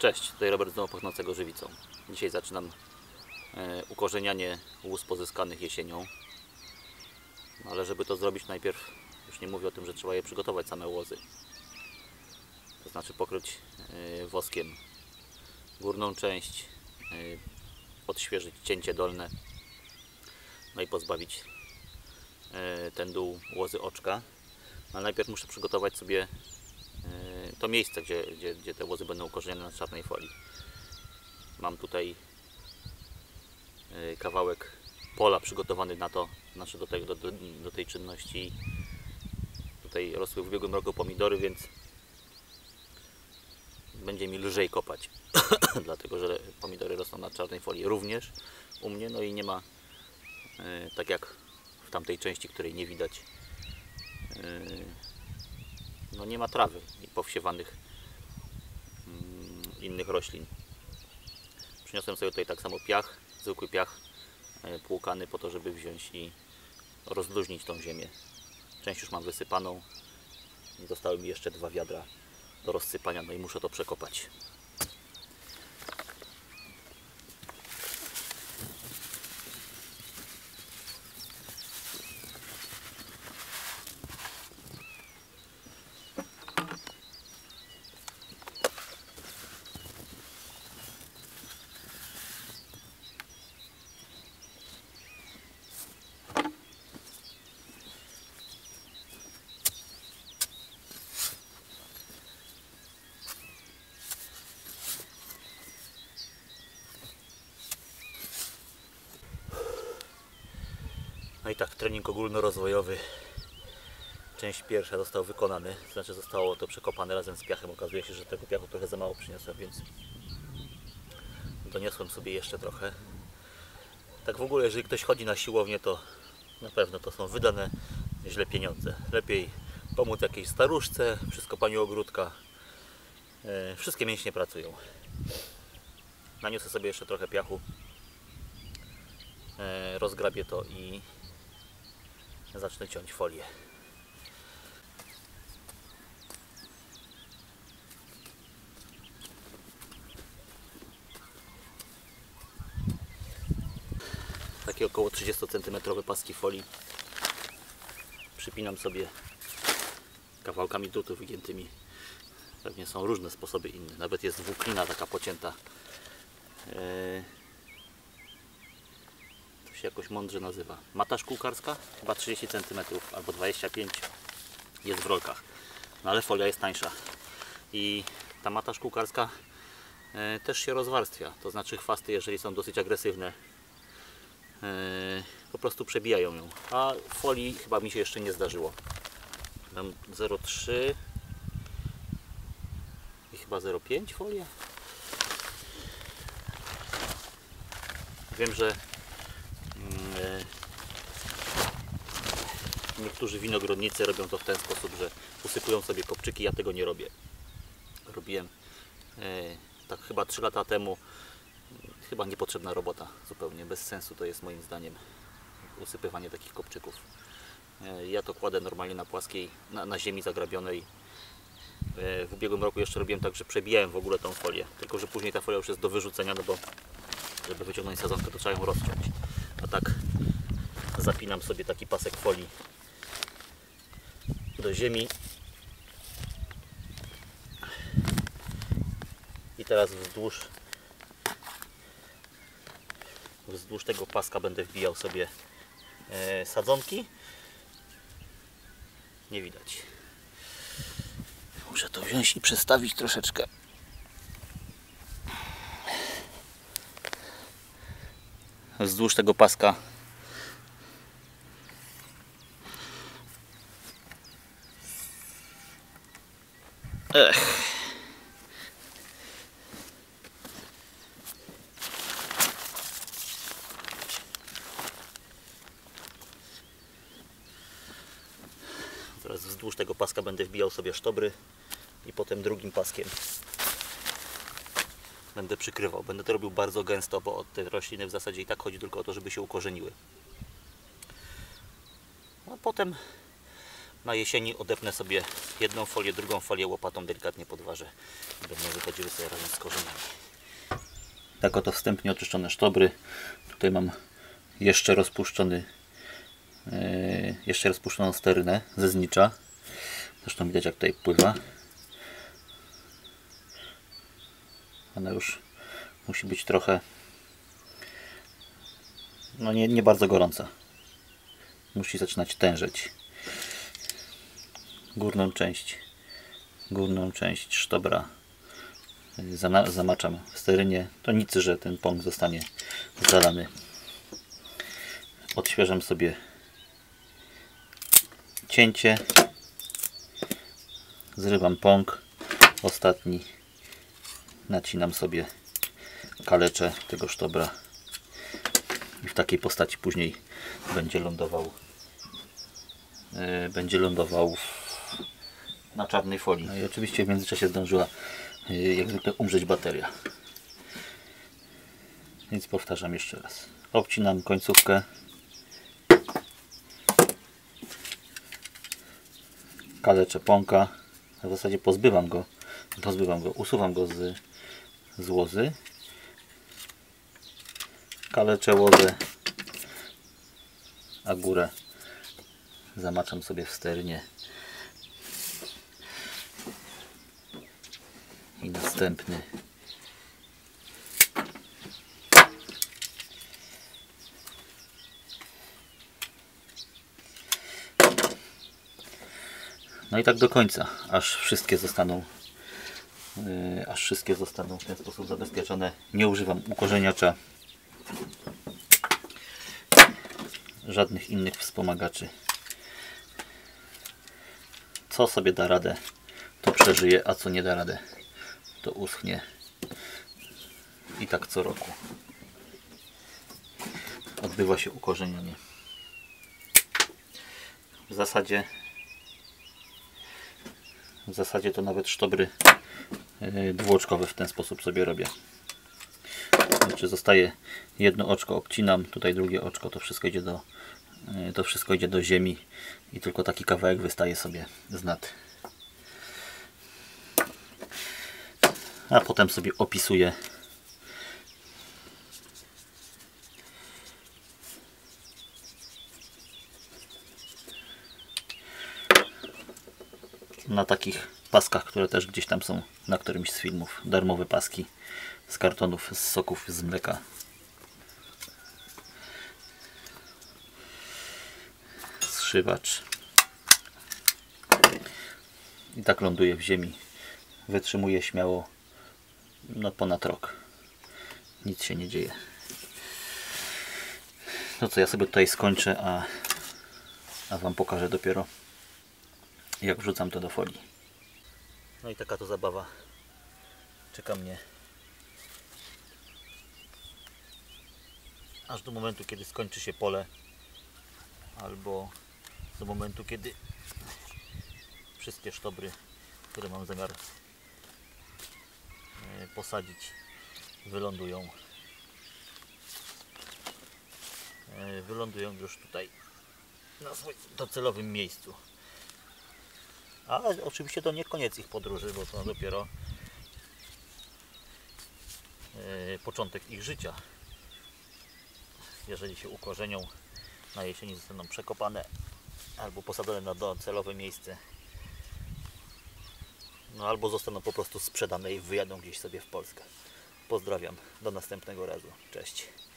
Cześć, tutaj Robert z Domu Pachnącego Żywicą. Dzisiaj zaczynam ukorzenianie łóz pozyskanych jesienią. Ale żeby to zrobić, najpierw, już nie mówię o tym, że trzeba je przygotować, same łozy. To znaczy pokryć woskiem górną część, odświeżyć cięcie dolne, no i pozbawić ten dół łozy oczka. Ale najpierw muszę przygotować sobie to miejsce, gdzie te łozy będą ukorzenione na czarnej folii. Mam tutaj kawałek pola przygotowany na to, znaczy do tej czynności. Tutaj rosły w ubiegłym roku pomidory, więc będzie mi lżej kopać. Dlatego, że pomidory rosną na czarnej folii również u mnie, no i nie ma, tak jak w tamtej części, której nie widać, no nie ma trawy i powsiewanych innych roślin. Przyniosłem sobie tutaj tak samo piach, zwykły piach płukany po to, żeby wziąć i rozluźnić tą ziemię. Część już mam wysypaną. Zostały mi jeszcze 2 wiadra do rozsypania, no i muszę to przekopać. No i tak, trening ogólnorozwojowy, część pierwsza został wykonany, to znaczy zostało to przekopane razem z piachem. Okazuje się, że tego piachu trochę za mało przyniosłem, więc doniosłem sobie jeszcze trochę. Tak w ogóle, jeżeli ktoś chodzi na siłownię, to na pewno to są wydane źle pieniądze. Lepiej pomóc jakiejś staruszce przy skopaniu ogródka. Wszystkie mięśnie pracują. Naniosę sobie jeszcze trochę piachu, rozgrabię to i zacznę ciąć folię. Takie około 30 cm paski folii przypinam sobie kawałkami drutu wygiętymi. Pewnie są różne sposoby inne. Nawet jest włóknina taka pocięta. To się jakoś mądrze nazywa. Mata szkółkarska? Chyba 30 cm albo 25 jest w rolkach. No ale folia jest tańsza. I ta mata szkółkarska też się rozwarstwia. To znaczy chwasty, jeżeli są dosyć agresywne, po prostu przebijają ją. A folii chyba mi się jeszcze nie zdarzyło. Mam 0,3 i chyba 0,5 folia. Wiem, że niektórzy winogrodnicy robią to w ten sposób, że usypują sobie kopczyki. Ja tego nie robię. Robiłem tak chyba 3 lata temu. Chyba niepotrzebna robota, zupełnie bez sensu to jest moim zdaniem usypywanie takich kopczyków. Ja to kładę normalnie na płaskiej, na ziemi zagrabionej. W ubiegłym roku jeszcze robiłem tak, że przebijałem w ogóle tą folię, tylko że później ta folia już jest do wyrzucenia, no bo żeby wyciągnąć sadzonkę, to trzeba ją rozciąć. A tak zapinam sobie taki pasek folii do ziemi i teraz wzdłuż tego paska będę wbijał sobie sadzonki. Nie widać. Muszę to wziąć i przestawić troszeczkę. Wzdłuż tego paska Teraz wzdłuż tego paska będę wbijał sobie sztobry i potem drugim paskiem będę przykrywał. Będę to robił bardzo gęsto, bo od tej rośliny w zasadzie i tak chodzi tylko o to, żeby się ukorzeniły. A potem Na jesieni odepnę sobie jedną folię, drugą folię, łopatą delikatnie podważę i będą wychodziły sobie razem z korzeniami. Tak oto wstępnie oczyszczone sztobry. Tutaj mam jeszcze rozpuszczoną sterynę ze znicza. Zresztą widać, jak tutaj pływa. Ona już musi być trochę, no nie bardzo gorąca. Musi zaczynać tężeć. Górną część sztobra zamaczam w sterynie. To nic, że ten pąk zostanie zalany. Odświeżam sobie cięcie. Zrywam pąk ostatni. Nacinam sobie kalecze tego sztobra. I w takiej postaci później będzie lądował na czarnej folii. No i oczywiście w międzyczasie zdążyła jak zwykle umrzeć bateria. Więc powtarzam jeszcze raz. Obcinam końcówkę. Kaleczę pąka. W zasadzie pozbywam go, usuwam go z łozy. Kaleczę łozę, a górę zamaczam sobie w sterynie. I następny. No i tak do końca, aż wszystkie zostaną w ten sposób zabezpieczone. Nie używam ukorzeniacza, żadnych innych wspomagaczy. Co sobie da radę, to przeżyje, a co nie da radę, to uschnie. I tak co roku odbywa się ukorzenianie. W zasadzie to nawet sztobry dwuoczkowe w ten sposób sobie robię. Znaczy zostaje jedno oczko, obcinam, tutaj drugie oczko, to wszystko idzie do ziemi i tylko taki kawałek wystaje sobie z nad. A potem sobie opisuję na takich paskach, które też gdzieś tam są na którymś z filmów. Darmowe paski z kartonów, z soków, z mleka. Zszywacz. I tak ląduje w ziemi. Wytrzymuje śmiało ponad rok. Nic się nie dzieje. No co, ja sobie tutaj skończę, a Wam pokażę dopiero, jak wrzucam to do folii. No i taka to zabawa czeka mnie aż do momentu, kiedy skończy się pole, albo do momentu, kiedy wszystkie sztobry, które mam zamiar posadzić, wylądują już tutaj na swoim docelowym miejscu. Ale oczywiście to nie koniec ich podróży, bo to dopiero początek ich życia. Jeżeli się ukorzenią, na jesieni zostaną przekopane albo posadzone na docelowe miejsce, no albo zostaną po prostu sprzedane i wyjadą gdzieś sobie w Polskę. Pozdrawiam, do następnego razu. Cześć.